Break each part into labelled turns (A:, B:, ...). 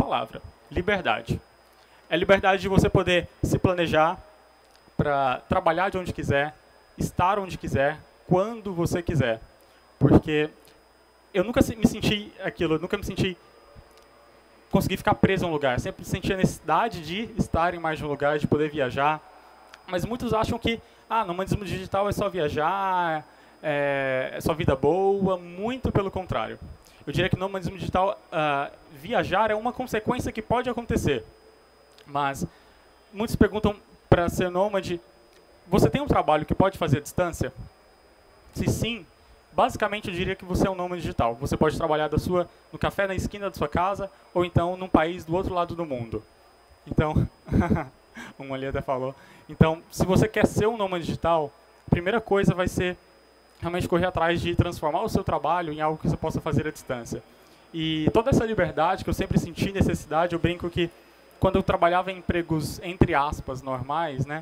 A: palavra: liberdade. É liberdade de você poder se planejar para trabalhar de onde quiser, estar onde quiser, quando você quiser. Porque eu nunca me senti aquilo, eu nunca me senti conseguir ficar preso a um lugar. Sempre senti a necessidade de estar em mais de um lugar, de poder viajar. Mas muitos acham que nomadismo digital é só viajar, é só vida boa. Muito pelo contrário. Eu diria que nomadismo digital, viajar é uma consequência que pode acontecer. Mas muitos perguntam, para ser nômade, você tem um trabalho que pode fazer à distância? Se sim, basicamente eu diria que você é um nômade digital. Você pode trabalhar no café na esquina da sua casa, ou então num país do outro lado do mundo. Então, um ali até falou. Então, se você quer ser um nômade digital, a primeira coisa vai ser realmente correr atrás de transformar o seu trabalho em algo que você possa fazer à distância. E toda essa liberdade que eu sempre senti necessidade, eu brinco que quando eu trabalhava em empregos, entre aspas, normais, né,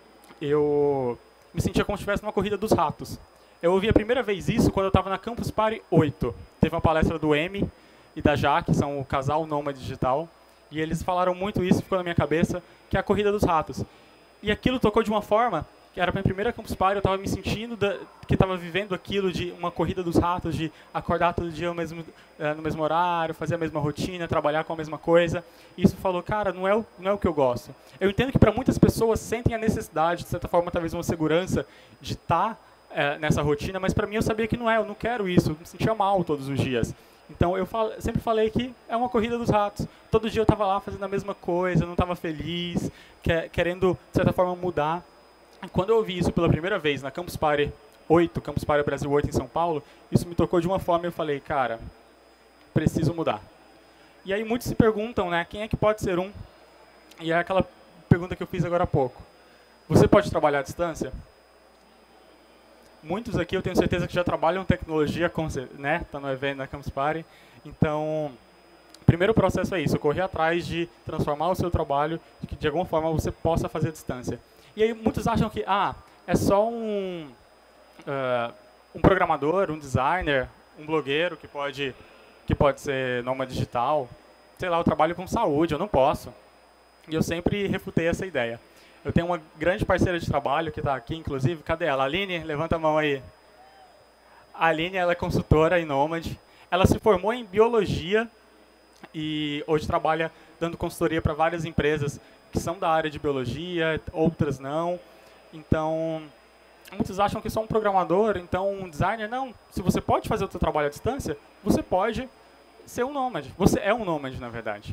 A: eu me sentia como se estivesse numa corrida dos ratos. Eu ouvi a primeira vez isso quando eu estava na Campus Party 8. Teve uma palestra do M e da Jaque, são o casal nômade digital, e eles falaram muito isso, ficou na minha cabeça, que é a corrida dos ratos. E aquilo tocou de uma forma que era a minha primeira Campus Party, eu estava me sentindo que estava vivendo aquilo de uma corrida dos ratos, de acordar todo dia no mesmo horário, fazer a mesma rotina, trabalhar com a mesma coisa. E isso falou, cara, não é o que eu gosto. Eu entendo que para muitas pessoas sentem a necessidade, de certa forma, talvez uma segurança de estar nessa rotina, mas para mim eu sabia que não é, eu não quero isso, eu me sentia mal todos os dias. Então eu sempre falei que é uma corrida dos ratos. Todo dia eu estava lá fazendo a mesma coisa, não estava feliz, querendo, de certa forma, mudar. E quando eu ouvi isso pela primeira vez na Campus Party 8, Campus Party Brasil 8 em São Paulo, isso me tocou de uma forma e eu falei, cara, preciso mudar. E aí muitos se perguntam, né, quem é que pode ser um? E é aquela pergunta que eu fiz agora há pouco. Você pode trabalhar à distância? Muitos aqui eu tenho certeza que já trabalham tecnologia, né, tá no evento da Campus Party. Então, o primeiro processo é isso, correr atrás de transformar o seu trabalho de que de alguma forma você possa fazer à distância. E aí muitos acham que é só um programador, um designer, um blogueiro que pode ser nômade digital. Sei lá, eu trabalho com saúde, eu não posso. E eu sempre refutei essa ideia. Eu tenho uma grande parceira de trabalho que está aqui, inclusive. Cadê ela? Aline, levanta a mão aí. A Aline, ela é consultora em nômade. Ela se formou em biologia e hoje trabalha dando consultoria para várias empresas que são da área de biologia, outras não. Então, muitos acham que só um programador, então um designer. Não, se você pode fazer o seu trabalho à distância, você pode ser um nômade. Você é um nômade, na verdade.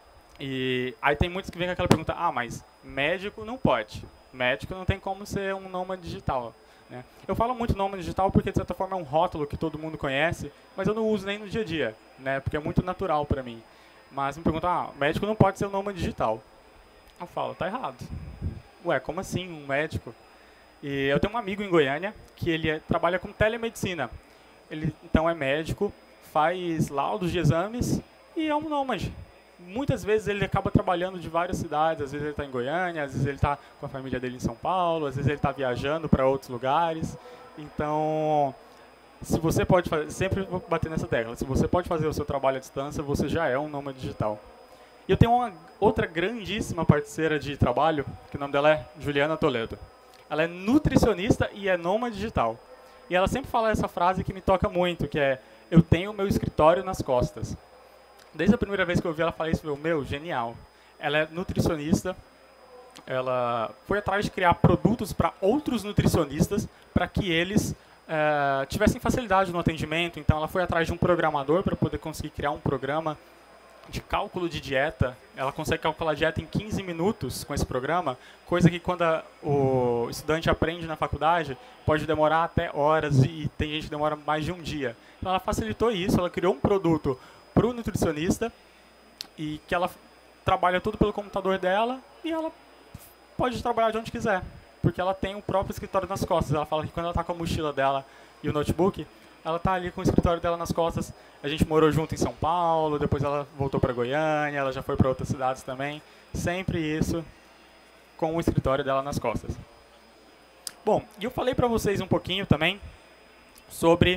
A: E aí tem muitos que vêm com aquela pergunta, mas médico não pode. Médico não tem como ser um nômade digital. Né? Eu falo muito nômade digital porque, de certa forma, é um rótulo que todo mundo conhece, mas eu não uso nem no dia a dia, né? Porque é muito natural para mim. Mas me perguntam, médico não pode ser um nômade digital. Eu falo, tá errado. Ué, como assim um médico? E eu tenho um amigo em Goiânia que ele trabalha com telemedicina. Ele, então, é médico, faz laudos de exames e é um nômade. Muitas vezes ele acaba trabalhando de várias cidades, às vezes ele está em Goiânia, às vezes ele está com a família dele em São Paulo, às vezes ele está viajando para outros lugares. Então, se você pode fazer, sempre vou bater nessa tecla, se você pode fazer o seu trabalho à distância, você já é um nômade digital. E eu tenho uma outra grandíssima parceira de trabalho, que o nome dela é Juliana Toledo. Ela é nutricionista e é nômade digital. E ela sempre fala essa frase que me toca muito, que é, eu tenho meu escritório nas costas. Desde a primeira vez que eu ouvi ela falar isso, genial. Ela é nutricionista, ela foi atrás de criar produtos para outros nutricionistas, para que eles tivessem facilidade no atendimento. Então ela foi atrás de um programador para poder conseguir criar um programa de cálculo de dieta. Ela consegue calcular a dieta em 15 minutos com esse programa, coisa que quando o estudante aprende na faculdade, pode demorar até horas e tem gente que demora mais de um dia. Então ela facilitou isso, ela criou um produto para o nutricionista e que ela trabalha tudo pelo computador dela e ela pode trabalhar de onde quiser, porque ela tem o próprio escritório nas costas. Ela fala que quando ela está com a mochila dela e o notebook, ela está ali com o escritório dela nas costas. A gente morou junto em São Paulo, depois ela voltou para Goiânia, ela já foi para outras cidades também. Sempre isso com o escritório dela nas costas. Bom, e eu falei para vocês um pouquinho também sobre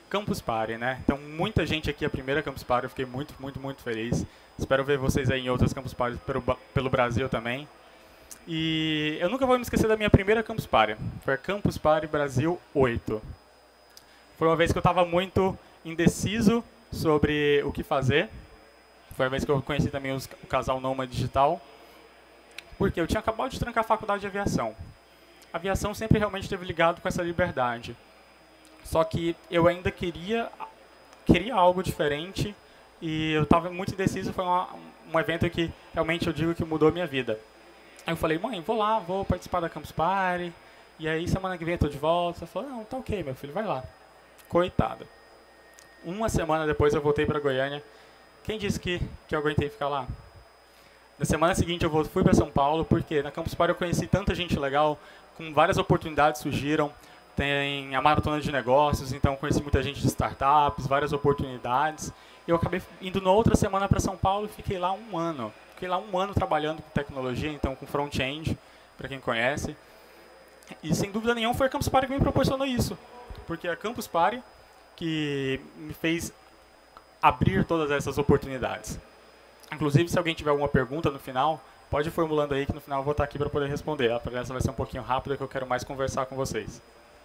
A: Campus Party, né? Então, muita gente aqui, a primeira Campus Party, eu fiquei muito, muito, muito feliz. Espero ver vocês aí em outras Campus Parties pelo Brasil também. E eu nunca vou me esquecer da minha primeira Campus Party. Foi a Campus Party Brasil 8. Foi uma vez que eu estava muito indeciso sobre o que fazer. Foi a vez que eu conheci também o casal Nômade Digital. Porque eu tinha acabado de trancar a faculdade de aviação. A aviação sempre realmente esteve ligado com essa liberdade. Só que eu ainda queria algo diferente e eu estava muito indeciso. Foi um evento que realmente eu digo que mudou a minha vida. Aí eu falei, mãe, vou lá, vou participar da Campus Party. E aí semana que vem eu tô de volta. Ela falou, não, tá ok, meu filho, vai lá. Coitada. Uma semana depois eu voltei para Goiânia. Quem disse que eu aguentei ficar lá? Na semana seguinte eu fui para São Paulo, porque na Campus Party eu conheci tanta gente legal, com várias oportunidades surgiram. Tem a maratona de negócios, então conheci muita gente de startups, várias oportunidades. Eu acabei indo na outra semana para São Paulo e fiquei lá um ano. Fiquei lá um ano trabalhando com tecnologia, então com front-end, para quem conhece. E sem dúvida nenhuma foi a Campus Party que me proporcionou isso. Porque é a Campus Party que me fez abrir todas essas oportunidades. Inclusive, se alguém tiver alguma pergunta no final, pode ir formulando aí que no final eu vou estar aqui para poder responder. A palestra vai ser um pouquinho rápida que eu quero mais conversar com vocês.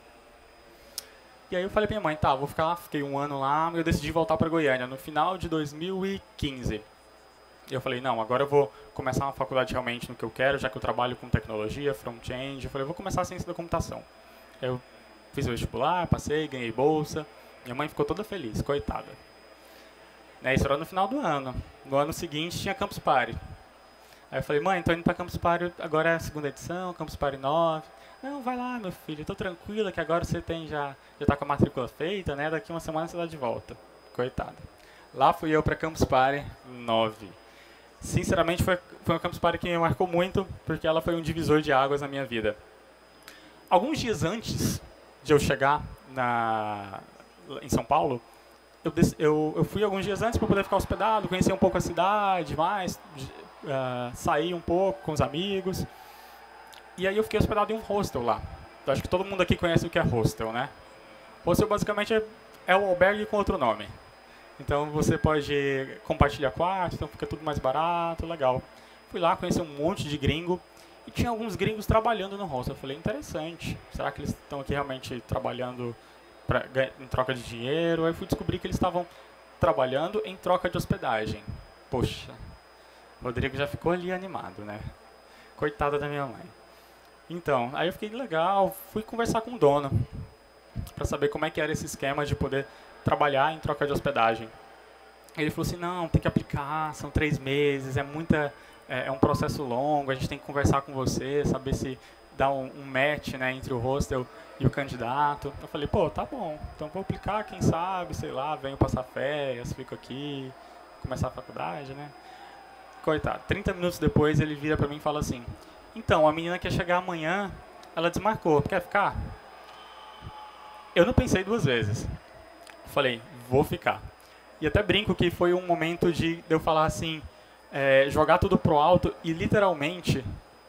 A: E aí eu falei pra minha mãe, tá, vou ficar lá, fiquei um ano lá, e eu decidi voltar para Goiânia no final de 2015. E eu falei, não, agora eu vou começar uma faculdade realmente no que eu quero, já que eu trabalho com tecnologia, front-end. Eu falei, eu vou começar a ciência da computação. Eu fiz o vestibular, passei, ganhei bolsa. Minha mãe ficou toda feliz, coitada. Isso era no final do ano. No ano seguinte tinha Campus Party. Aí eu falei, mãe, tô indo pra Campus Party, agora é a segunda edição, Campus Party 9. Não, vai lá, meu filho, tô tranquila que agora você já tá com a matrícula feita, né? Daqui uma semana você tá de volta. Coitada. Lá fui eu pra Campus Party 9. Sinceramente, foi uma Campus Party que me marcou muito, porque ela foi um divisor de águas na minha vida. Alguns dias antes de eu chegar em São Paulo, eu fui alguns dias antes para poder ficar hospedado, conhecer um pouco a cidade, sair um pouco com os amigos. E aí eu fiquei hospedado em um hostel lá. Eu acho que todo mundo aqui conhece o que é hostel, né? Hostel basicamente é um albergue com outro nome. Então você pode compartilhar quarto, então fica tudo mais barato, legal. Fui lá, conheci um monte de gringo e tinha alguns gringos trabalhando no hostel. Eu falei, interessante, será que eles estão aqui realmente trabalhando em troca de dinheiro? Aí fui descobrir que eles estavam trabalhando em troca de hospedagem. Poxa, o Rodrigo já ficou ali animado, né? Coitada da minha mãe. Então, aí eu fiquei legal, fui conversar com o dono para saber como é que era esse esquema de poder trabalhar em troca de hospedagem. Ele falou assim, não, tem que aplicar, são 3 meses, é um processo longo, a gente tem que conversar com você, saber se dá um match, né, entre o hostel e o candidato. Eu falei, pô, tá bom, então vou aplicar, quem sabe, sei lá, venho passar férias, fico aqui, começar a faculdade, né. Coitado, 30 minutos depois ele vira pra mim e fala assim, então, a menina quer chegar amanhã, ela desmarcou, quer ficar? Eu não pensei 2 vezes. Falei, vou ficar. E até brinco que foi um momento de eu falar assim, jogar tudo pro alto e literalmente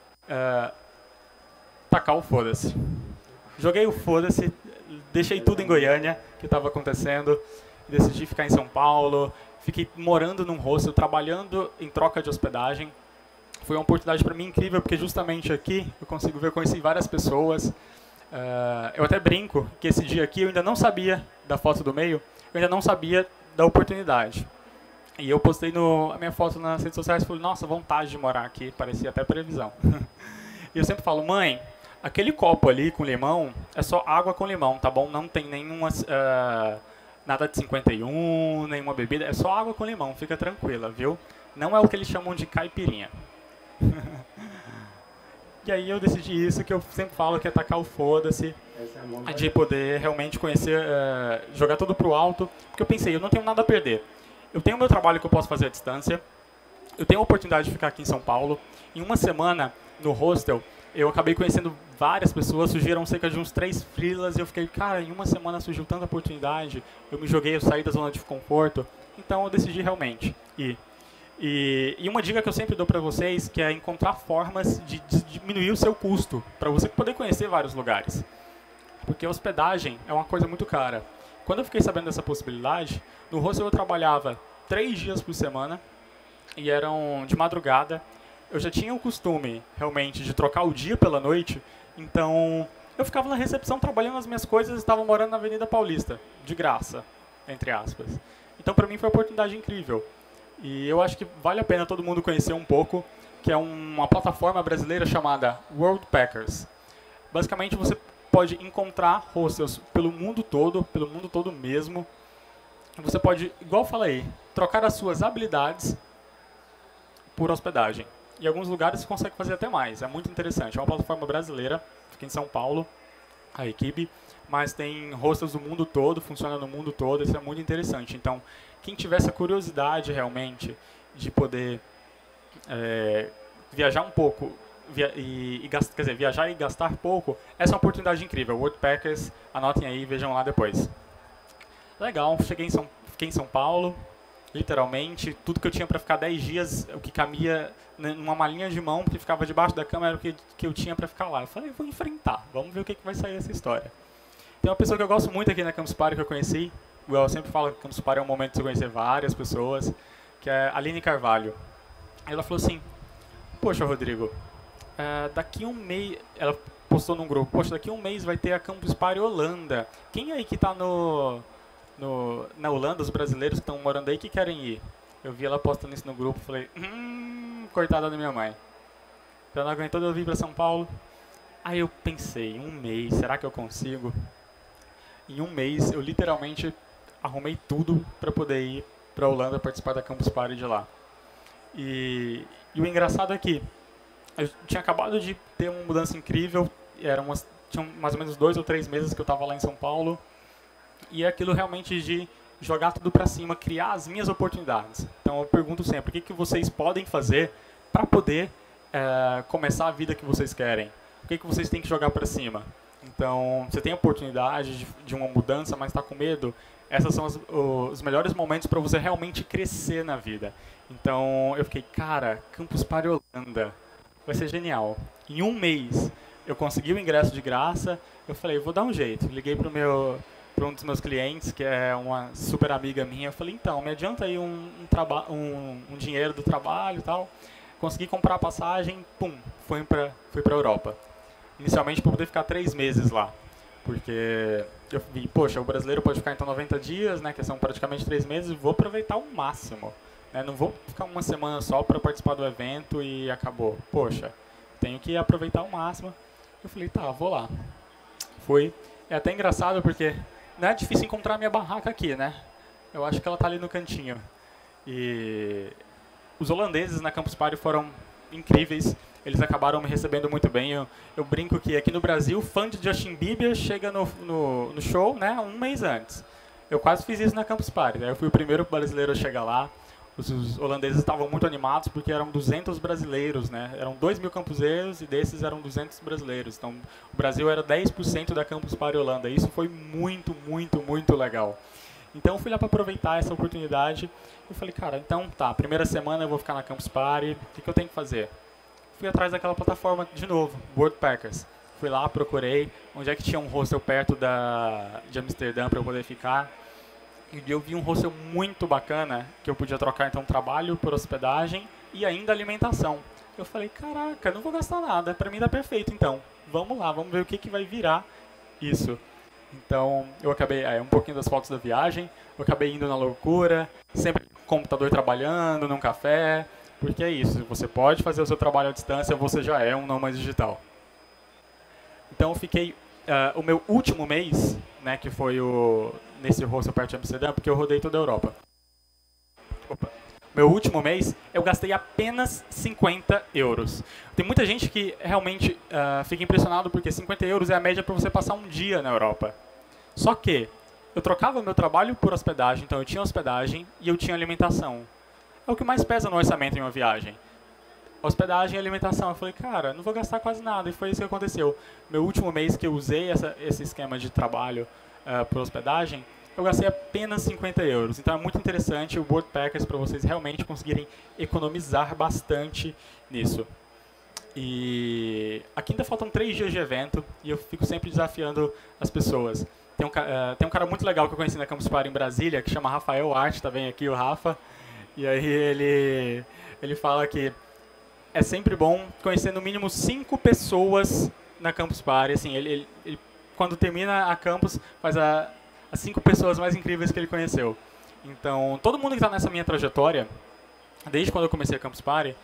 A: tacar o foda-se. Joguei o foda-se, deixei tudo em Goiânia, que estava acontecendo, decidi ficar em São Paulo, fiquei morando num hostel, trabalhando em troca de hospedagem. Foi uma oportunidade para mim incrível, porque justamente aqui eu conheci várias pessoas. Eu até brinco que esse dia aqui eu ainda não sabia da foto do meio, eu ainda não sabia da oportunidade. E eu postei a minha foto nas redes sociais e falei, nossa, vontade de morar aqui, parecia até previsão. E eu sempre falo, mãe, aquele copo ali com limão é só água com limão, tá bom? Não tem nenhuma, nada de 51, nenhuma bebida, é só água com limão, fica tranquila, viu? Não é o que eles chamam de caipirinha. E aí eu decidi isso, que eu sempre falo, que é tacar o foda-se, de poder realmente conhecer, jogar tudo pro alto, porque eu pensei, eu não tenho nada a perder. Eu tenho meu trabalho que eu posso fazer à distância, eu tenho a oportunidade de ficar aqui em São Paulo. Em uma semana, no hostel, eu acabei conhecendo várias pessoas, surgiram cerca de uns 3 freelas, e eu fiquei, cara, em uma semana surgiu tanta oportunidade, eu me joguei, eu saí da zona de conforto, então eu decidi realmente ir. E uma dica que eu sempre dou para vocês, que é encontrar formas de diminuir o seu custo, para você poder conhecer vários lugares. Porque hospedagem é uma coisa muito cara. Quando eu fiquei sabendo dessa possibilidade, no hostel eu trabalhava 3 dias por semana e eram de madrugada. Eu já tinha o costume, realmente, de trocar o dia pela noite, então eu ficava na recepção trabalhando as minhas coisas e estava morando na Avenida Paulista, de graça, entre aspas. Então, para mim, foi uma oportunidade incrível. E eu acho que vale a pena todo mundo conhecer um pouco, que é uma plataforma brasileira chamada Worldpackers. Basicamente, você pode encontrar hostels pelo mundo todo mesmo. Você pode, igual eu falei, trocar as suas habilidades por hospedagem. Em alguns lugares você consegue fazer até mais, é muito interessante. É uma plataforma brasileira, fica em São Paulo, a equipe, mas tem hostels do mundo todo, funciona no mundo todo, isso é muito interessante. Então, quem tiver essa curiosidade realmente de poder viajar um pouco, viajar e gastar pouco, essa é uma oportunidade incrível. Worldpackers, anotem aí e vejam lá depois. Legal, fiquei em São Paulo, literalmente, tudo que eu tinha para ficar 10 dias, o que cabia numa malinha de mão, que ficava debaixo da cama, era o que eu tinha para ficar lá. Eu falei, vou enfrentar, vamos ver o que vai sair dessa história. Tem uma pessoa que eu gosto muito aqui na Campus Party que eu conheci, eu sempre falo que Campus Party é um momento de você conhecer várias pessoas, que é a Aline Carvalho. Ela falou assim, poxa, Rodrigo, daqui um mês, ela postou num grupo, poxa, daqui um mês vai ter a Campus Party Holanda. Quem aí que tá na Holanda, os brasileiros que estão morando aí que querem ir? Eu vi ela postando isso no grupo e falei, coitada da minha mãe. Ela não aguentou de eu vir para São Paulo. Aí eu pensei, um mês, será que eu consigo? Em um mês eu literalmente arrumei tudo para poder ir para a Holanda participar da Campus Party de lá. E o engraçado é que eu tinha acabado de ter uma mudança incrível, tinham mais ou menos 2 ou 3 meses que eu estava lá em São Paulo, e é aquilo realmente de jogar tudo para cima, criar as minhas oportunidades. Então eu pergunto sempre, o que vocês podem fazer para poder começar a vida que vocês querem? O que vocês têm que jogar para cima? Então, você tem a oportunidade de uma mudança, mas está com medo? Esses são os melhores momentos para você realmente crescer na vida. Então, eu fiquei, cara, Campus Party Holanda vai ser genial. Em um mês, eu consegui o ingresso de graça. Eu falei, vou dar um jeito. Liguei para um dos meus clientes, que é uma super amiga minha. Eu falei, então, me adianta aí um dinheiro do trabalho e tal. Consegui comprar a passagem, pum, fui para a Europa. Inicialmente para poder ficar 3 meses lá. Porque eu vi, poxa, o brasileiro pode ficar então 90 dias, né, que são praticamente 3 meses, e vou aproveitar o máximo. Né, não vou ficar uma semana só para participar do evento e acabou. Poxa, tenho que aproveitar o máximo. Eu falei, tá, vou lá. Fui. É até engraçado porque não é difícil encontrar a minha barraca aqui, né? Eu acho que ela tá ali no cantinho. E os holandeses na Campus Party foram incríveis. Eles acabaram me recebendo muito bem. Eu brinco que aqui no Brasil, fã de Justin Bieber chega no show, né, um mês antes. Eu quase fiz isso na Campus Party. Né? Eu fui o primeiro brasileiro a chegar lá. Os holandeses estavam muito animados porque eram 200 brasileiros, né? Eram 2.000 campuseiros e desses eram 200 brasileiros. Então, o Brasil era 10% da Campus Party Holanda. Isso foi muito, muito, muito legal. Então, eu fui lá para aproveitar essa oportunidade. Eu falei, cara, então tá, primeira semana eu vou ficar na Campus Party. O que eu tenho que fazer? Fui atrás daquela plataforma de novo, Worldpackers. Fui lá, procurei onde é que tinha um hostel perto de Amsterdã para eu poder ficar. E eu vi um hostel muito bacana, que eu podia trocar então trabalho por hospedagem e ainda alimentação. Eu falei, caraca, não vou gastar nada, para mim dá perfeito então. Vamos lá, vamos ver o que vai virar isso. Então, eu acabei, um pouquinho das fotos da viagem, eu acabei indo na loucura, sempre com o computador trabalhando, num café, porque é isso, você pode fazer o seu trabalho à distância, você já é um nômade digital. Então, eu fiquei, o meu último mês, né, que foi nesse hostel perto de Amsterdã, porque eu rodei toda a Europa. Meu último mês, eu gastei apenas 50 euros. Tem muita gente que realmente fica impressionado porque 50 euros é a média para você passar um dia na Europa. Só que eu trocava meu trabalho por hospedagem, então eu tinha hospedagem e eu tinha alimentação. É o que mais pesa no orçamento em uma viagem. Hospedagem e alimentação. Eu falei, cara, não vou gastar quase nada. E foi isso que aconteceu. Meu último mês que eu usei esse esquema de trabalho por hospedagem, eu gastei apenas 50 euros. Então é muito interessante o Worldpackers para vocês realmente conseguirem economizar bastante nisso. E aqui ainda faltam 3 dias de evento e eu fico sempre desafiando as pessoas. Tem um cara muito legal que eu conheci na Campus Party em Brasília, que chama Rafael Arte, tá bem aqui, o Rafa. E aí ele fala que é sempre bom conhecer no mínimo 5 pessoas na Campus Party. Assim, ele quando termina a campus, faz as 5 pessoas mais incríveis que ele conheceu. Então, todo mundo que está nessa minha trajetória, desde quando eu comecei a Campus Party,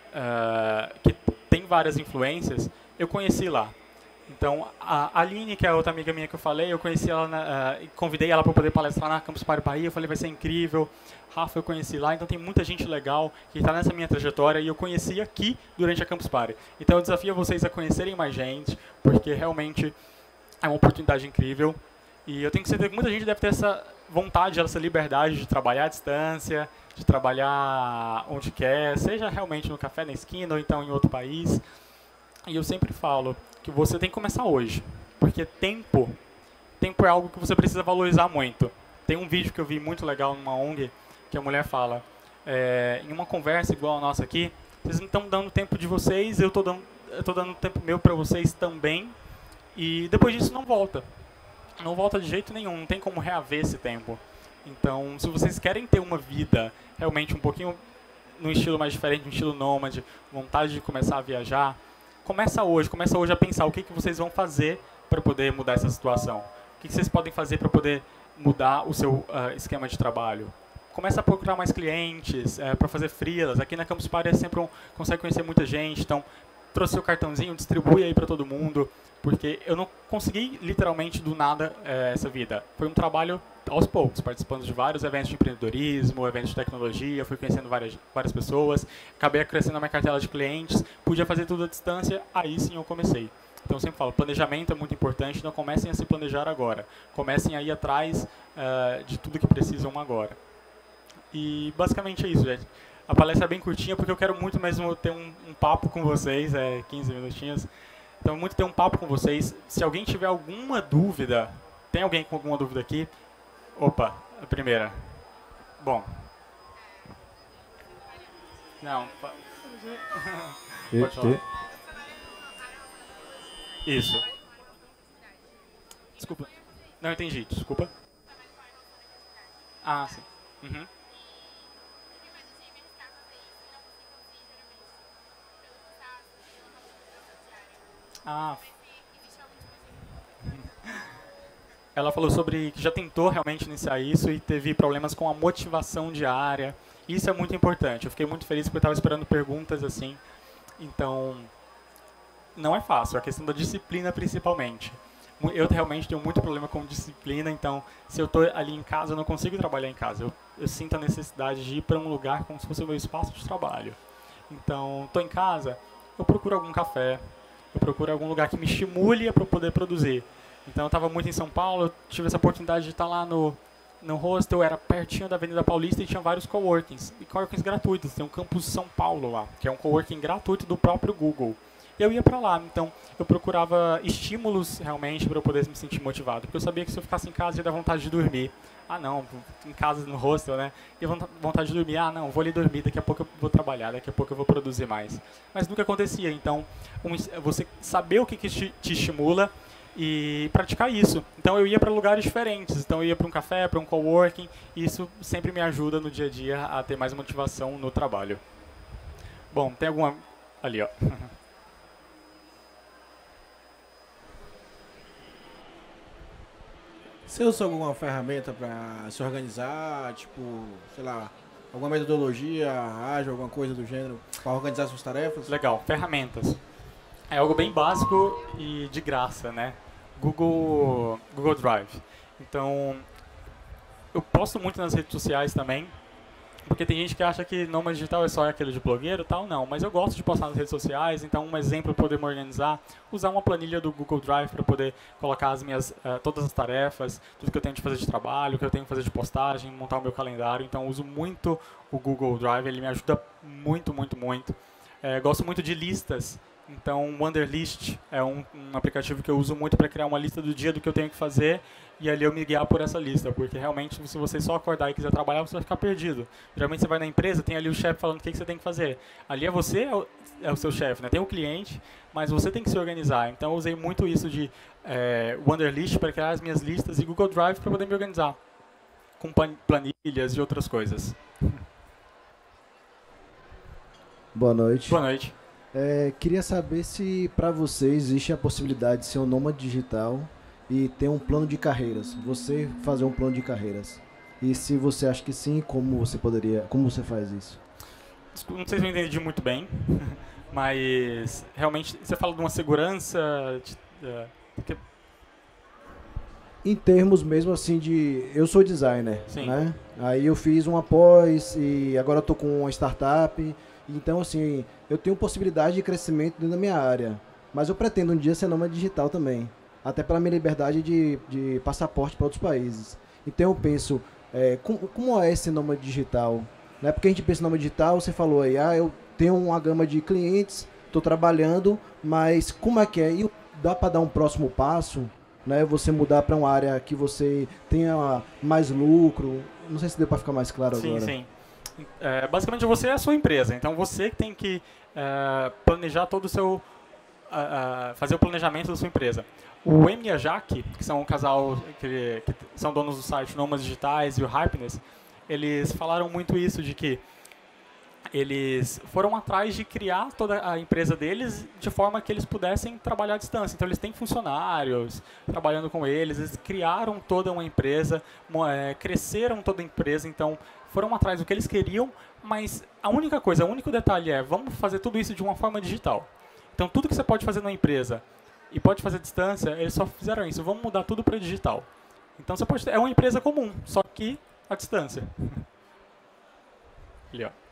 A: que tem várias influências, eu conheci lá. Então, a Aline, que é a outra amiga minha que eu falei, eu conheci ela, convidei ela para poder palestrar na Campus Party Bahia, eu falei, vai ser incrível. Rafa, eu conheci lá, então tem muita gente legal que está nessa minha trajetória e eu conheci aqui durante a Campus Party. Então, eu desafio vocês a conhecerem mais gente, porque realmente é uma oportunidade incrível. E eu tenho certeza que muita gente deve ter essa vontade, essa liberdade de trabalhar à distância, de trabalhar onde quer, seja realmente no café na esquina ou então em outro país. E eu sempre falo que você tem que começar hoje, porque tempo é algo que você precisa valorizar muito. Tem um vídeo que eu vi muito legal numa ONG, que a mulher fala, em uma conversa igual a nossa aqui, vocês não estão dando tempo de vocês, eu estou dando tempo meu para vocês também, e depois disso não volta. Não volta de jeito nenhum, não tem como reaver esse tempo. Então, se vocês querem ter uma vida realmente um pouquinho num estilo mais diferente, um estilo nômade, vontade de começar a viajar, começa hoje a pensar o que vocês vão fazer para poder mudar essa situação. O que vocês podem fazer para poder mudar o seu esquema de trabalho. Começa a procurar mais clientes, para fazer freelas. Aqui na Campus Party sempre consegue conhecer muita gente, então trouxe seu cartãozinho, distribui aí para todo mundo, porque eu não consegui literalmente do nada essa vida. Foi um trabalho aos poucos, participando de vários eventos de empreendedorismo, eventos de tecnologia, fui conhecendo várias pessoas, acabei crescendo a minha cartela de clientes, podia fazer tudo à distância, aí sim eu comecei. Então eu sempre falo, planejamento é muito importante, não comecem a se planejar agora, comecem a ir atrás de tudo que precisam agora. E basicamente é isso, gente. A palestra é bem curtinha porque eu quero muito mesmo ter um papo com vocês, 15 minutinhos. Então, muito ter um papo com vocês. Se alguém tiver alguma dúvida, tem alguém com alguma dúvida aqui? Opa, a primeira. Bom. Não. Pode falar. Isso. Desculpa. Não entendi, desculpa. Ah, sim. Uhum. Ah. Ela falou sobre que já tentou realmente iniciar isso e teve problemas com a motivação diária. Isso é muito importante. Eu fiquei muito feliz porque eu estava esperando perguntas assim. Então, não é fácil. A questão da disciplina, principalmente. Eu realmente tenho muito problema com disciplina, então se eu estou ali em casa, eu não consigo trabalhar em casa. Eu sinto a necessidade de ir para um lugar como se fosse o meu espaço de trabalho. Então, estou em casa, eu procuro algum café, eu procuro algum lugar que me estimule para poder produzir. Então, eu estava muito em São Paulo, eu tive essa oportunidade de estar lá no hostel, era pertinho da Avenida Paulista e tinha vários coworkings. E coworkings gratuitos, tem um campus São Paulo lá, que é um coworking gratuito do próprio Google. Eu ia para lá, então eu procurava estímulos realmente para eu poder me sentir motivado, porque eu sabia que se eu ficasse em casa ia dar vontade de dormir. Ah não, em casa no hostel, né? Ia vontade de dormir, ah não, vou ali dormir, daqui a pouco eu vou trabalhar, daqui a pouco eu vou produzir mais. Mas nunca acontecia, então você saber o que te estimula e praticar isso. Então eu ia para lugares diferentes, então eu ia para um café, para um coworking, e isso sempre me ajuda no dia a dia a ter mais motivação no trabalho. Bom, tem alguma... ali ó.
B: Você usa alguma ferramenta para se organizar, tipo, sei lá, alguma metodologia, ágil, alguma coisa do gênero, para organizar suas tarefas?
A: Legal, ferramentas. É algo bem básico e de graça, né? Google Drive. Então, eu posto muito nas redes sociais também, porque tem gente que acha que nômade digital é só aquele de blogueiro e tal, não. Mas eu gosto de postar nas redes sociais, então um exemplo para poder me organizar, usar uma planilha do Google Drive para poder colocar todas as tarefas, tudo que eu tenho de fazer de trabalho, que eu tenho que fazer de postagem, montar o meu calendário. Então eu uso muito o Google Drive, ele me ajuda muito, muito, muito. Gosto muito de listas. Então, o Wunderlist é um aplicativo que eu uso muito para criar uma lista do dia do que eu tenho que fazer e ali eu me guiar por essa lista, porque realmente se você só acordar e quiser trabalhar, você vai ficar perdido. Geralmente você vai na empresa, tem ali o chefe falando o que você tem que fazer. Ali é você, é o seu chefe, né? Tem o cliente, mas você tem que se organizar. Então, eu usei muito isso de Wunderlist para criar as minhas listas e Google Drive para poder me organizar com planilhas e outras coisas.
C: Boa noite.
A: Boa noite.
C: Queria saber se para você existe a possibilidade de ser um nômade digital e ter um plano de carreiras. Você fazer um plano de carreiras. E se você acha que sim, como você faz isso?
A: Não sei se eu entendi muito bem, mas realmente você fala de uma segurança
C: em termos mesmo assim eu sou designer,
A: sim,
C: né? Aí eu fiz uma pós e agora eu tô com uma startup. Então, assim, eu tenho possibilidade de crescimento dentro da minha área. Mas eu pretendo um dia ser nômade digital também. Até pela minha liberdade de passaporte para outros países. Então eu penso, como é esse nômade digital? Né? Porque a gente pensa em nômade digital, você falou aí, eu tenho uma gama de clientes, estou trabalhando, mas como é que é? E dá para dar um próximo passo? Né? Você mudar para uma área que você tenha mais lucro? Não sei se deu para ficar mais claro agora.
A: Sim, sim. Basicamente você é a sua empresa, então você tem que planejar todo o seu... fazer o planejamento da sua empresa. O Emi e a Jaque, que são um casal que são donos do site Nômades Digitais e o Happiness, eles falaram muito isso, de que eles foram atrás de criar toda a empresa deles de forma que eles pudessem trabalhar à distância. Então eles têm funcionários trabalhando com eles, eles criaram toda uma empresa, cresceram toda a empresa, então foram atrás do que eles queriam, mas o único detalhe vamos fazer tudo isso de uma forma digital. Então tudo que você pode fazer na empresa e pode fazer à distância, eles só fizeram isso, vamos mudar tudo para digital. Então você pode ter, é uma empresa comum, só que à distância. Ali, ó.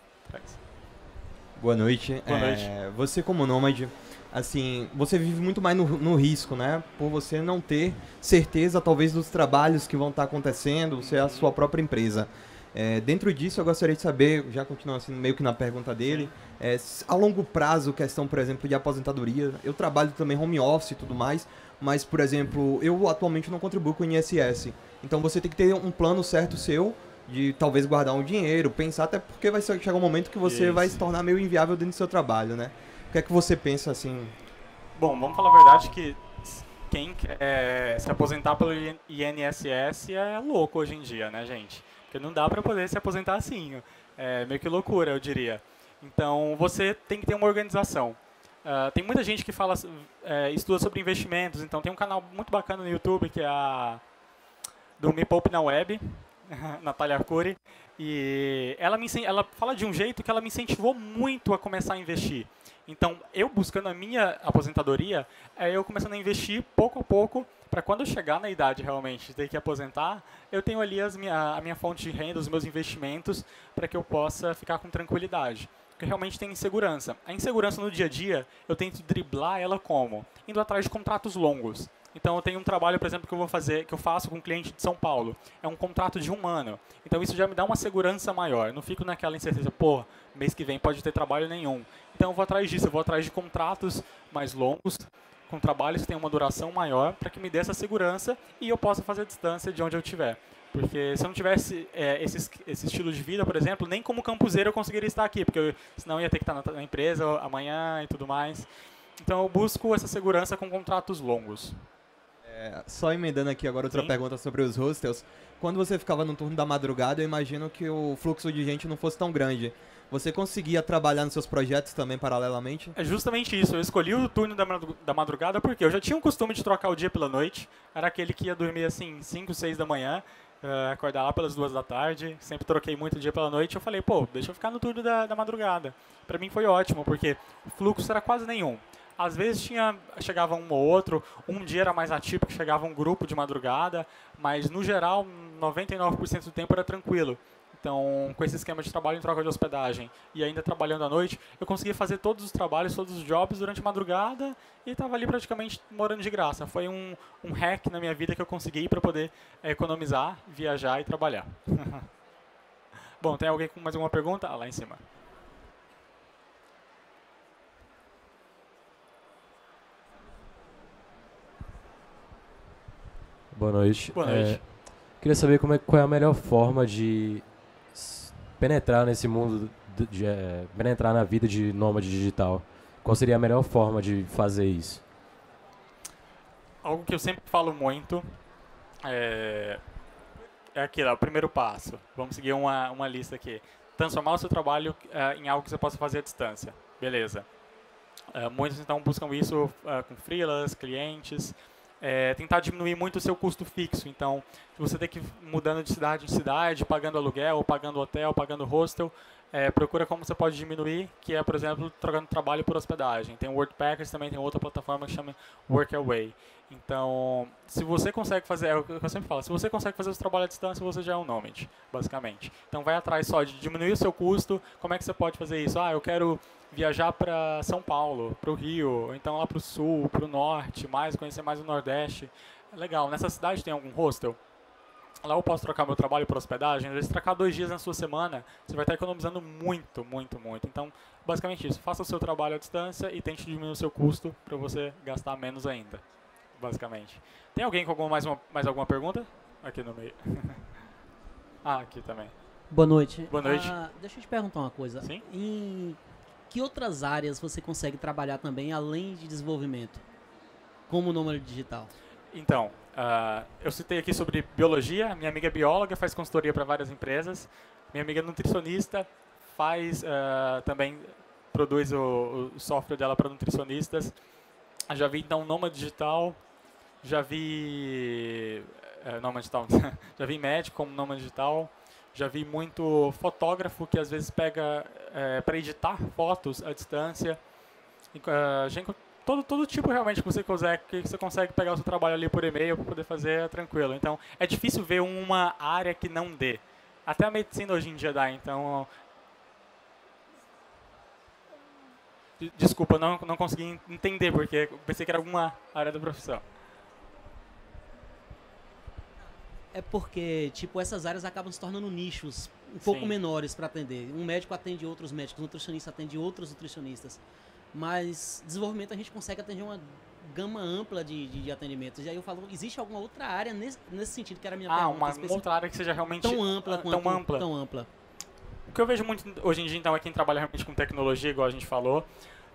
D: Boa noite.
A: Boa noite.
D: Você como nômade, assim, você vive muito mais no risco, né? Por você não ter certeza, talvez, dos trabalhos que vão estar acontecendo, você é a sua própria empresa. Dentro disso, eu gostaria de saber, já continuando assim, meio que na pergunta dele, a longo prazo, questão, por exemplo, de aposentadoria, eu trabalho também home office e tudo mais, mas, por exemplo, eu atualmente não contribuo com o INSS. Então, você tem que ter um plano certo seu, de talvez guardar um dinheiro, pensar, até porque vai chegar um momento que você vai se tornar meio inviável dentro do seu trabalho, né? O que é que você pensa assim?
A: Bom, vamos falar a verdade que quem quer se aposentar pelo INSS é louco hoje em dia, né, gente? Porque não dá para poder se aposentar assim. É meio que loucura, eu diria. Então, você tem que ter uma organização. Tem muita gente que estuda sobre investimentos, então tem um canal muito bacana no YouTube que é do Me Poupe na Web, Natália Arcuri, e ela fala de um jeito que ela me incentivou muito a começar a investir. Então, eu buscando a minha aposentadoria, eu começando a investir pouco a pouco, para quando eu chegar na idade realmente de ter que aposentar, eu tenho ali a minha fonte de renda, os meus investimentos, para que eu possa ficar com tranquilidade. Porque realmente tem insegurança. A insegurança no dia a dia, eu tento driblar ela como? Indo atrás de contratos longos. Então, eu tenho um trabalho, por exemplo, que eu faço com um cliente de São Paulo. É um contrato de 1 ano. Então, isso já me dá uma segurança maior. Eu não fico naquela incerteza, mês que vem pode ter trabalho nenhum. Então, eu vou atrás disso. Eu vou atrás de contratos mais longos, com trabalhos que tenham uma duração maior, para que me dê essa segurança e eu possa fazer a distância de onde eu estiver. Porque se eu não tivesse esse estilo de vida, por exemplo, nem como campuseiro eu conseguiria estar aqui, porque senão eu ia ter que estar na empresa amanhã e tudo mais. Então, eu busco essa segurança com contratos longos.
D: Só emendando aqui agora outra pergunta sobre os hostels. Quando você ficava no turno da madrugada, eu imagino que o fluxo de gente não fosse tão grande. Você conseguia trabalhar nos seus projetos também paralelamente?
A: É justamente isso. Eu escolhi o turno da madrugada porque eu já tinha um costume de trocar o dia pela noite. Era aquele que ia dormir assim 5, 6 da manhã, acordar lá pelas 2 da tarde. Sempre troquei muito o dia pela noite. Eu falei, deixa eu ficar no turno da madrugada. Pra mim foi ótimo, porque o fluxo era quase nenhum. Às vezes chegava um ou outro, um dia era mais atípico, chegava um grupo de madrugada, mas no geral, 99% do tempo era tranquilo. Então, com esse esquema de trabalho em troca de hospedagem e ainda trabalhando à noite, eu conseguia fazer todos os trabalhos, todos os jobs durante a madrugada e estava ali praticamente morando de graça. Foi um hack na minha vida que eu consegui para poder economizar, viajar e trabalhar. Bom, tem alguém com mais alguma pergunta? Lá em cima.
E: Boa noite.
A: Boa noite.
E: Queria saber qual é a melhor forma de penetrar nesse mundo, penetrar na vida de nômade digital. Qual seria a melhor forma de fazer isso?
A: Algo que eu sempre falo muito é aquilo, é o primeiro passo. Vamos seguir uma lista aqui. Transformar o seu trabalho em algo que você possa fazer à distância. Beleza. Muitos então buscam isso com freelas, clientes. Tentar diminuir muito o seu custo fixo. Então, se você tem que ir mudando de cidade em cidade, pagando aluguel, pagando hotel, pagando hostel, procura como você pode diminuir, que é, por exemplo, trocando trabalho por hospedagem. Tem o WordPackers, também tem outra plataforma que chama Workaway. Então, se você consegue fazer, é o que eu sempre falo, se você consegue fazer o trabalho à distância, você já é um nômade, basicamente. Então, vai atrás só de diminuir o seu custo. Como é que você pode fazer isso? Eu quero viajar para São Paulo, para o Rio, ou então lá para o Sul, para o Norte, conhecer mais o Nordeste. Legal, nessa cidade tem algum hostel? Lá eu posso trocar meu trabalho por hospedagem. Às vezes, trocar 2 dias na sua semana, você vai estar economizando muito, muito, muito. Então, basicamente isso. Faça o seu trabalho à distância e tente diminuir o seu custo para você gastar menos ainda. Basicamente. Tem alguém com mais alguma pergunta? Aqui no meio. Aqui também.
F: Boa noite.
A: Boa noite.
F: Deixa eu te perguntar uma coisa.
A: Sim?
F: Em que outras áreas você consegue trabalhar também, além de desenvolvimento, como nômade digital?
A: Então, eu citei aqui sobre biologia. Minha amiga é bióloga, faz consultoria para várias empresas. Minha amiga é nutricionista, também produz o software dela para nutricionistas. Já vi, então, nômade digital. Já vi já vi médico como nômade digital. Já vi muito fotógrafo que às vezes pega para editar fotos à distância. Todo tipo realmente que você consegue pegar o seu trabalho ali por e-mail para poder fazer tranquilo. Então, é difícil ver uma área que não dê. Até a medicina hoje em dia dá, então... Desculpa, não consegui entender, porque eu pensei que era alguma área da profissão.
F: É porque, essas áreas acabam se tornando nichos um pouco menores para atender. Um médico atende outros médicos, um nutricionista atende outros nutricionistas. Mas desenvolvimento a gente consegue atender uma gama ampla de atendimentos. E aí eu falo, existe alguma outra área nesse sentido, que era a minha pergunta?
A: Uma outra área que seja realmente
F: tão ampla quanto tão ampla.
A: O que eu vejo muito hoje em dia, então, é quem trabalha realmente com tecnologia, igual a gente falou.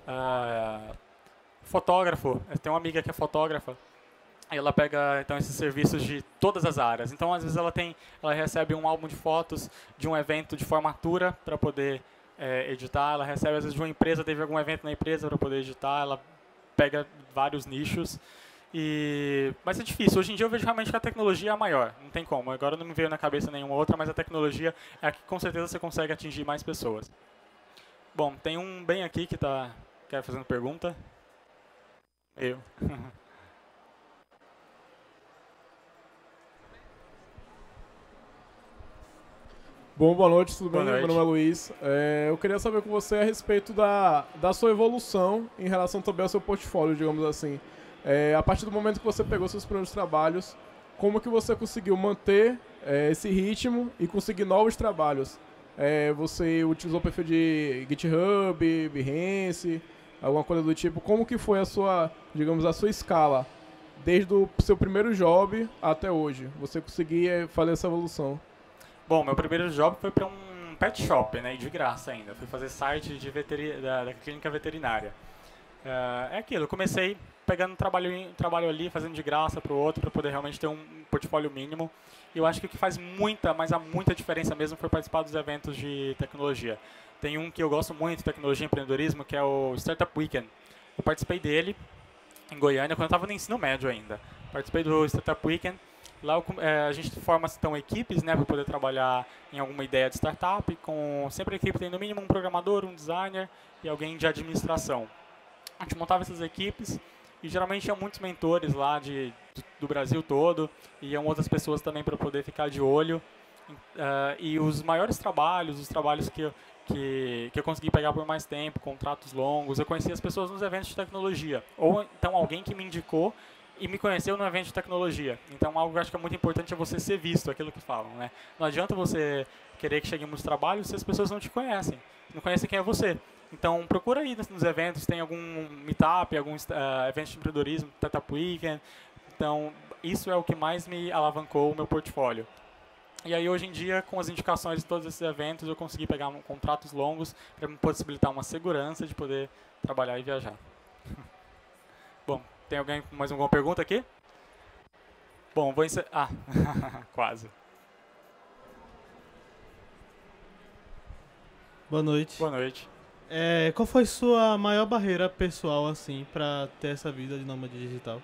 A: Fotógrafo, tem uma amiga que é fotógrafa, e ela pega então esses serviços de todas as áreas. Então, às vezes ela recebe um álbum de fotos de um evento de formatura para poder editar. Ela recebe às vezes de uma empresa, teve algum evento na empresa para poder editar. Ela pega vários nichos. Mas é difícil. Hoje em dia eu vejo realmente que a tecnologia é a maior. Não tem como. Agora não me veio na cabeça nenhuma outra, mas a tecnologia é a que com certeza você consegue atingir mais pessoas. Bom, tem um bem aqui que está fazendo pergunta. Eu.
G: Bom, boa noite, tudo bem?
A: Boa noite.
G: Meu nome é Luiz. Eu queria saber com você a respeito da sua evolução em relação também ao seu portfólio, digamos assim. A partir do momento que você pegou seus primeiros trabalhos, como que você conseguiu manter esse ritmo e conseguir novos trabalhos? Você utilizou o perfil de GitHub, Behance, alguma coisa do tipo? Como que foi a sua escala, desde o seu primeiro job até hoje? Você conseguia fazer essa evolução?
A: Bom, meu primeiro job foi para um pet shop, né, de graça ainda. Fui fazer site da clínica veterinária. É aquilo, eu comecei pegando trabalho ali, fazendo de graça para o outro, para poder realmente ter um portfólio mínimo. E eu acho que o que faz muita diferença mesmo foi participar dos eventos de tecnologia. Tem um que eu gosto muito, tecnologia e empreendedorismo, que é o Startup Weekend. Eu participei dele em Goiânia, quando eu estava no ensino médio ainda. Participei do Startup Weekend. Lá a gente forma então equipes, né, para poder trabalhar em alguma ideia de startup. Sempre a equipe tem no mínimo um programador, um designer e alguém de administração. A gente montava essas equipes e geralmente tinha muitos mentores lá do Brasil todo, e iam outras pessoas também para poder ficar de olho. E os maiores trabalhos, os trabalhos que eu consegui pegar por mais tempo, contratos longos, eu conheci as pessoas nos eventos de tecnologia. Ou então alguém que me indicou e me conheceu no evento de tecnologia. Então, algo que eu acho que é muito importante é você ser visto, aquilo que falam, né? Não adianta você querer que chegue muitos trabalhos se as pessoas não te conhecem, não conhecem quem é você. Então, procura aí nos eventos, tem algum meetup, algum evento de empreendedorismo, Startup Weekend. Então, isso é o que mais me alavancou o meu portfólio. E aí, hoje em dia, com as indicações de todos esses eventos, eu consegui pegar contratos longos para me possibilitar uma segurança de poder trabalhar e viajar. Bom, tem alguém com mais alguma pergunta aqui? Bom, vou encerrar. Ah, quase.
H: Boa noite.
A: Boa noite.
H: Qual foi sua maior barreira pessoal, assim, pra ter essa vida de nômade digital?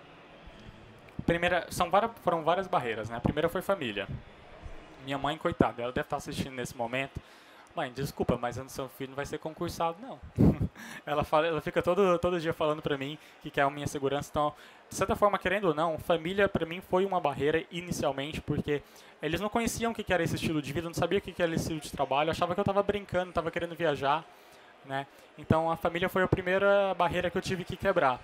A: Foram várias barreiras, né? A primeira foi família. Minha mãe, coitada, ela deve estar assistindo nesse momento. Mãe, desculpa, mas o seu filho não vai ser concursado, não. Ela fica todo dia falando pra mim que quer a minha segurança. Então, de certa forma, querendo ou não, família pra mim foi uma barreira inicialmente, porque eles não conheciam o que era esse estilo de vida, não sabiam o que era esse estilo de trabalho, achavam que eu estava brincando, estava querendo viajar, né? Então, a família foi a primeira barreira que eu tive que quebrar.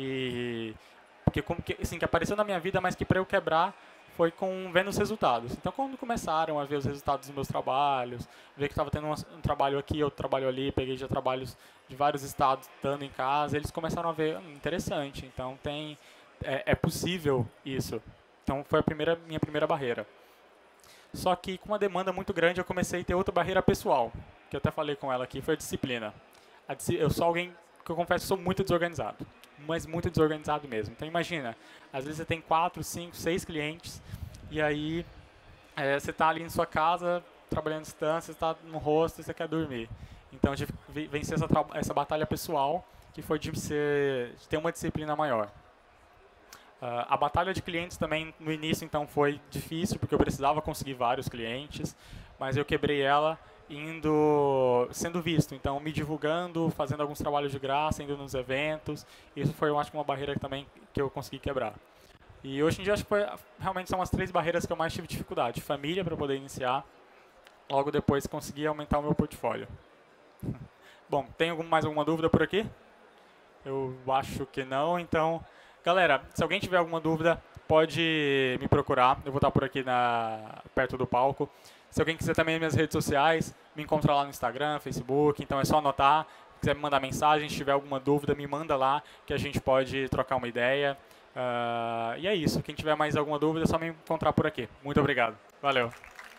A: Que apareceu na minha vida, mas que para eu quebrar foi vendo os resultados. Então, quando começaram a ver os resultados dos meus trabalhos, ver que estava tendo um trabalho aqui, outro trabalho ali, peguei já trabalhos de vários estados dando em casa, eles começaram a ver, interessante, então é possível isso. Então, foi minha primeira barreira. Só que com uma demanda muito grande, eu comecei a ter outra barreira pessoal, que eu até falei com ela aqui, foi a disciplina. Eu sou alguém que eu confesso que sou muito desorganizado, mas muito desorganizado mesmo. Então imagina, às vezes você tem 4, 5, 6 clientes e aí você está ali em sua casa, trabalhando à distância, você está no hostel e você quer dormir. Então eu tive que vencer essa batalha pessoal, que foi de ter uma disciplina maior. A batalha de clientes também no início então foi difícil, porque eu precisava conseguir vários clientes, mas eu quebrei ela sendo visto, então me divulgando, fazendo alguns trabalhos de graça, indo nos eventos. Isso foi, eu acho, uma barreira também que eu consegui quebrar. E hoje em dia acho que realmente são as 3 barreiras que eu mais tive dificuldade. Família para poder iniciar, logo depois conseguir aumentar o meu portfólio. Bom, tem mais alguma dúvida por aqui? Eu acho que não, então... Galera, se alguém tiver alguma dúvida, pode me procurar. Eu vou estar por aqui perto do palco. Se alguém quiser também minhas redes sociais, me encontra lá no Instagram, Facebook. Então é só anotar. Se quiser me mandar mensagem, se tiver alguma dúvida, me manda lá, que a gente pode trocar uma ideia. E é isso. Quem tiver mais alguma dúvida, é só me encontrar por aqui. Muito obrigado. Valeu.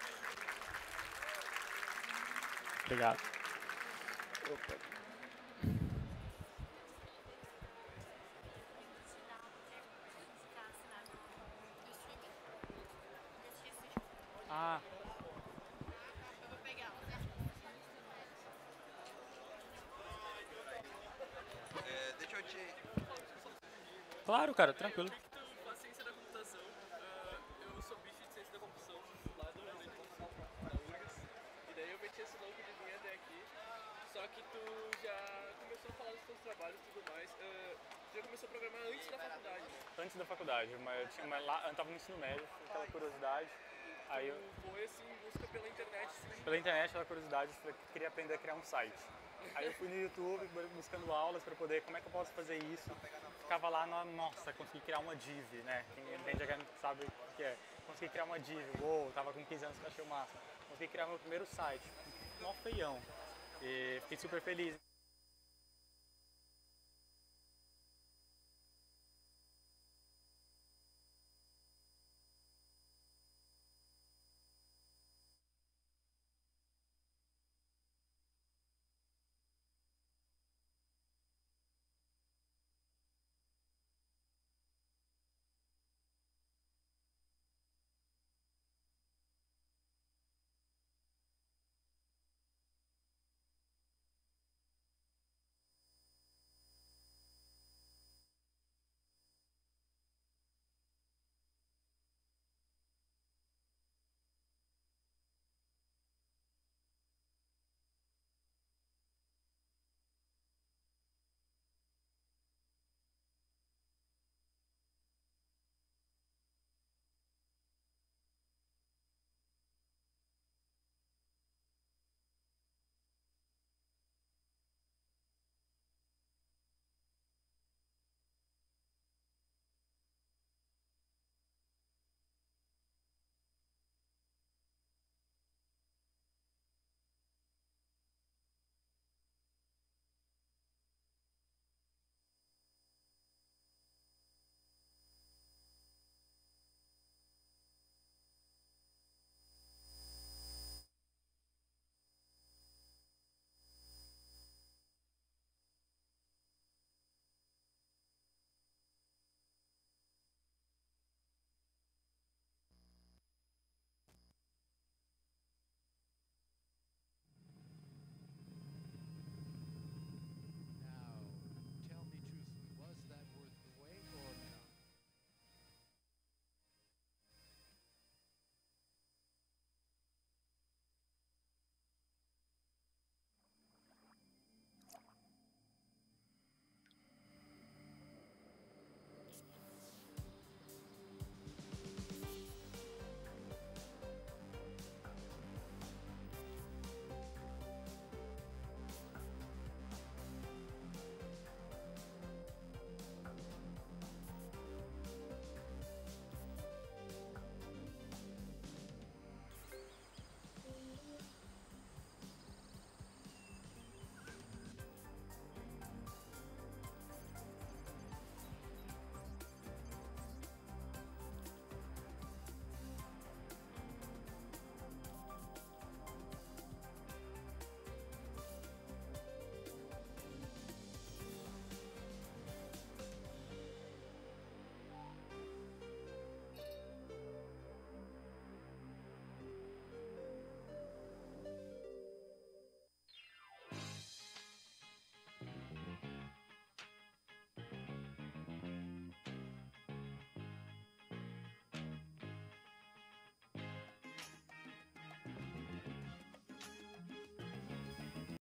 A: Obrigado. Ah.
I: Deixa eu te...
A: Claro, cara, tranquilo.
J: Ciência da computação. Eu sou bicho de ciência da computação lá do da URGS. E daí eu meti esse louco de vir até aqui. Só que tu já começou a falar dos teus trabalhos e tudo mais. Tu já começou a programar antes da faculdade, né?
A: Antes da faculdade, mas eu estava no ensino médio, aquela curiosidade. Aí eu
J: foi assim, busca pela internet, sim.
A: Pela internet, aquela curiosidade, eu queria aprender a criar um site. Aí eu fui no YouTube buscando aulas para poder, como é que eu posso fazer isso? Ficava lá, nossa, consegui criar uma div, né? Quem entende aqui sabe o que é. Consegui criar uma div, tava com 15 anos que eu achei o máximo. Consegui criar meu primeiro site, mó feião. E fiquei super feliz.